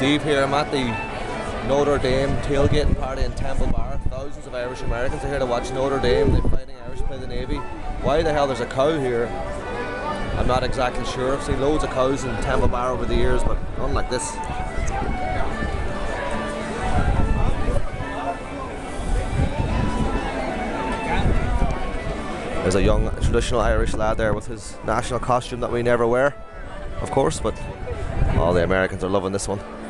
Steve here. I'm at the Notre Dame Tailgate Party in Temple Bar. Thousands of Irish Americans are here to watch Notre Dame. The Fighting Irish play the Navy. Why the hell there's a cow here, I'm not exactly sure. I've seen loads of cows in Temple Bar over the years, but none like this. There's a young traditional Irish lad there with his national costume that we never wear, of course, but all the Americans are loving this one.